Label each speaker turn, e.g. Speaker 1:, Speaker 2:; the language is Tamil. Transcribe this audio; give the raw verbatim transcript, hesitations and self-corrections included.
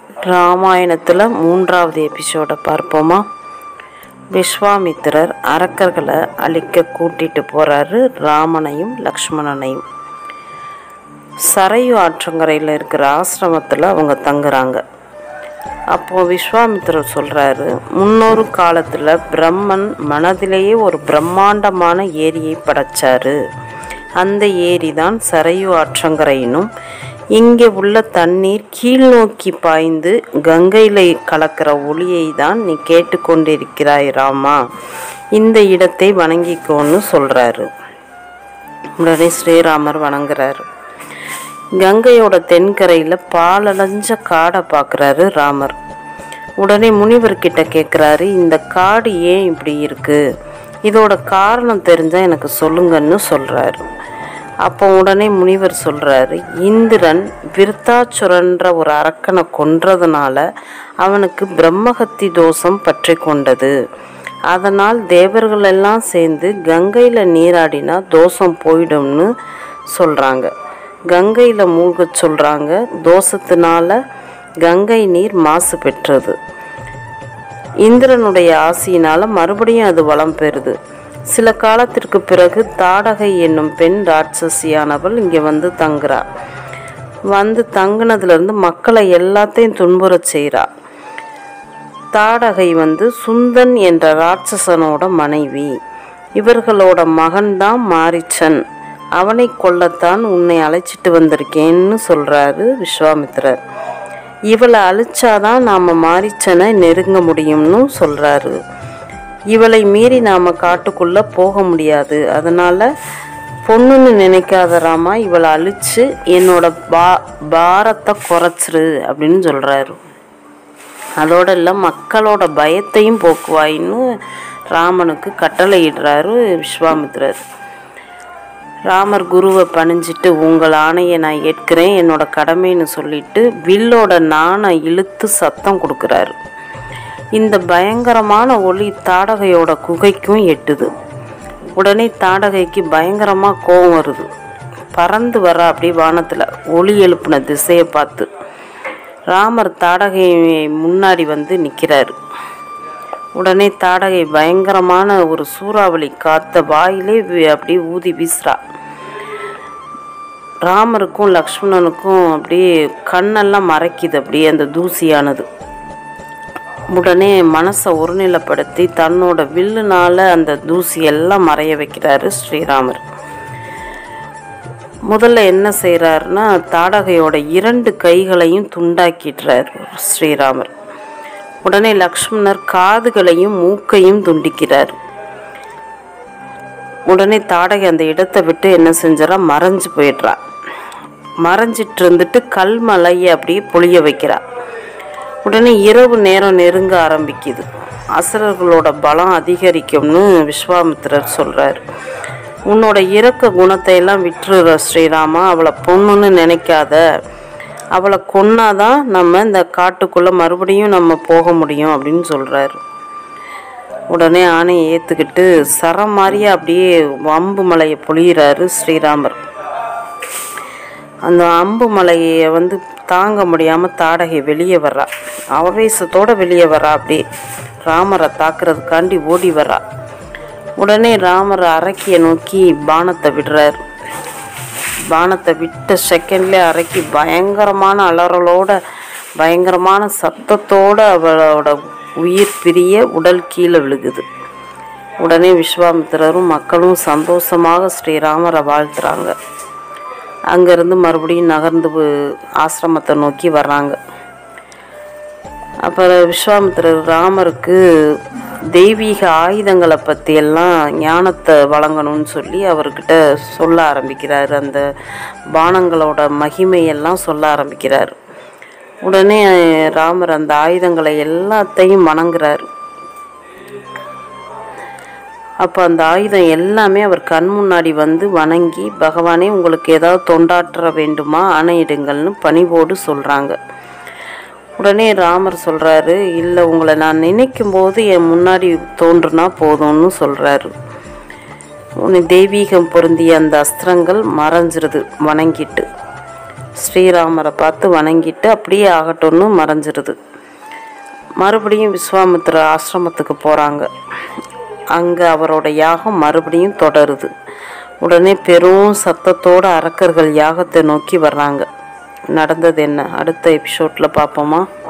Speaker 1: ராமாயணத்தில் மூன்றாவது எபிசோடை பார்ப்போமா. விஸ்வாமித்திரர் அரக்கர்களை அழிக்க கூட்டிட்டு போகிறாரு ராமனையும் லக்ஷ்மணனையும். சரையு ஆற்றங்கரையில் இருக்கிற ஆசிரமத்தில் அவங்க தங்குறாங்க. அப்போது விஸ்வாமித்திரர் சொல்கிறாரு, முன்னொரு காலத்தில் பிரம்மன் மனதிலேயே ஒரு பிரம்மாண்டமான ஏரியை படைச்சாரு. அந்த ஏரி தான் சரையு ஆற்றங்கரையினும் இங்கே உள்ள தண்ணீர் கீழ் நோக்கி பாய்ந்து கங்கையில் கலக்கிற ஒளியை தான் நீ கேட்டுக்கொண்டிருக்கிறாய் ராமா. இந்த இடத்தை வணங்கிக்கோன்னு சொல்கிறாரு. உடனே ஸ்ரீராமர் வணங்குறாரு. கங்கையோட தென்கரையில் பாலடைஞ்ச காடை பார்க்குறாரு ராமர். உடனே முனிவர்கிட்ட கேட்குறாரு, இந்த காடு ஏன் இப்படி இருக்குது, இதோட காரணம் தெரிஞ்சால் எனக்கு சொல்லுங்கன்னு சொல்கிறாரு. அப்போ உடனே முனிவர் சொல்கிறாரு, இந்திரன் விருத்தாச்சுரன்ற ஒரு அரக்கனை கொன்றதுனால அவனுக்கு பிரம்மஹத்தி தோஷம் பற்றி கொண்டது. அதனால் தேவர்கள் எல்லாம் சேர்ந்து கங்கையில் நீராடினா தோஷம் போயிடும்னு சொல்கிறாங்க. கங்கையில் மூழ்க சொல்கிறாங்க. தோஷத்தினால கங்கை நீர் மாசு பெற்றது. இந்திரனுடைய ஆசையினால் மறுபடியும் அது வளம் பெறுது. சில காலத்திற்கு பிறகு தாடகை என்னும் பெண் ராட்சசியானவள் இங்கே வந்து தங்குறா. வந்து தங்குனதுலேருந்து மக்களை எல்லாத்தையும் துன்புறச் செய்கிறா. தாடகை வந்து சுந்தன் என்ற ராட்சசனோட மனைவி. இவர்களோட மகன்தான் மாரீச்சன். அவனை கொல்லத்தான் உன்னை அழைச்சிட்டு வந்திருக்கேன்னு சொல்கிறாரு விஸ்வாமித்திரர். இவளை அழிச்சாதான் நாம் மாரீச்சனை நெருங்க முடியும்னு சொல்கிறாரு. இவளை மீறி நாம் காட்டுக்குள்ளே போக முடியாது. அதனால் பொண்ணுன்னு நினைக்காத ராமா, இவளை அழித்து என்னோட பா பாரத்தை குறைச்சிரு அப்படின்னு சொல்கிறாரு. அதோட இல்லை, மக்களோட பயத்தையும் போக்குவாயின்னு ராமனுக்கு கட்டளையிடுறாரு விஸ்வாமித்திரர். ராமர் குருவை பணிஞ்சிட்டு, உங்கள் ஆணையை நான் ஏற்கிறேன், என்னோட கடமைன்னு சொல்லிட்டு வில்லோட நாணை இழுத்து சத்தம் கொடுக்குறாரு. இந்த பயங்கரமான ஒளி தாடகையோட குகைக்கும் எட்டுது. உடனே தாடகைக்கு பயங்கரமாக கோபம் வருது. பறந்து வர அப்படி வானத்தில் ஒளி எழுப்பின திசையை பார்த்து ராமர் தாடகை முன்னாடி வந்து நிற்கிறாரு. உடனே தாடகை பயங்கரமான ஒரு சூறாவளி காத்த வாயிலே அப்படி ஊதி வீசுறா. ராமருக்கும் லக்ஷ்மணனுக்கும் அப்படியே கண்ணெல்லாம் மறைக்குது அப்படியே அந்த தூசியானது. உடனே மனசை ஒருநிலைப்படுத்தி தன்னோட வில்லுனால அந்த தூசியெல்லாம் மறைய வைக்கிறாரு ஸ்ரீராமர். முதல்ல என்ன செய்கிறாருன்னா, தாடகையோட இரண்டு கைகளையும் துண்டாக்கிடுறார் ஸ்ரீராமர். உடனே லக்ஷ்மணர் காதுகளையும் மூக்கையும் துண்டிக்கிறார். உடனே தாடகை அந்த இடத்தை விட்டு என்ன செஞ்சாரா, மறைஞ்சு போயிடுறா. மறைஞ்சிட்டு இருந்துட்டு கல்மலையை அப்படியே பொழிய வைக்கிறா. உடனே இரவு நேரம் நெருங்க ஆரம்பிக்குது. அசுரர்களோட பலம் அதிகரிக்கும்னு விஸ்வாமித்திரர் சொல்கிறார். உன்னோட இரக்க குணத்தை எல்லாம் விட்டுற ஸ்ரீராமா, அவளை பொண்ணுன்னு நினைக்காத, அவளை கொன்னாதான் நம்ம இந்த காட்டுக்குள்ளே மறுபடியும் நம்ம போக முடியும் அப்படின்னு சொல்கிறாரு. உடனே ஆணையை ஏற்றுக்கிட்டு சரம் மாதிரியே அப்படியே அம்பு மலையை பொழிகிறாரு ஸ்ரீராமர். அந்த அம்பு மலையை வந்து தாங்க முடியாமல் தாடகை வெளியே வர்றா. ஆவேசத்தோடு வெளியே வரா. அப்படியே ராமரை தாக்குறதுக்காண்டி ஓடி வர்றா. உடனே ராமர் அரக்கியை நோக்கி பானத்தை விடுறார். பானத்தை விட்ட செகண்ட்லேயே அரக்கி பயங்கரமான அலறலோட பயங்கரமான சத்தத்தோடு அவளோட உயிர் பிரிய உடல் கீழே விழுகுது. உடனே விஸ்வாமித்திரரும் மக்களும் சந்தோஷமாக ஸ்ரீராமரை வாழ்த்துறாங்க. அங்கேருந்து மறுபடியும் நகர்ந்து ஆசிரமத்தை நோக்கி வர்றாங்க. அப்புறம் விஸ்வாமித்திரர் ராமருக்கு தெய்வீக ஆயுதங்களை பற்றியெல்லாம் ஞானத்தை வழங்கணும்னு சொல்லி அவர்கிட்ட சொல்ல ஆரம்பிக்கிறார். அந்த பானங்களோட மகிமையெல்லாம் சொல்ல ஆரம்பிக்கிறார். உடனே ராமர் அந்த ஆயுதங்களை எல்லாத்தையும் வணங்குறார். அப்போ அந்த ஆயுதம் எல்லாமே அவர் கண் முன்னாடி வந்து வணங்கி, பகவானே உங்களுக்கு ஏதாவது தொண்டாற்ற வேண்டுமா, ஆணையிடுங்கள்னு பணிவோடு சொல்கிறாங்க. உடனே ராமர் சொல்கிறாரு, இல்லை, உங்களை நான் நினைக்கும் போது என் முன்னாடி தோன்றுனா போதும்னு சொல்கிறாரு. உன்னை தெய்வீகம் பொருந்திய அந்த அஸ்திரங்கள் மறைஞ்சிருது வணங்கிட்டு. ஸ்ரீராமரை பார்த்து வணங்கிட்டு அப்படியே ஆகட்டும்னு மறைஞ்சிருது. மறுபடியும் விஸ்வாமித்திர ஆசிரமத்துக்கு போகிறாங்க. அங்கே அவரோட யாகம் மறுபடியும் தொடருது. உடனே பெரும் சத்தத்தோட அரக்கர்கள் யாகத்தை நோக்கி வர்றாங்க. நடந்தது என்ன அடுத்த எபிசோடில் பார்ப்போமா?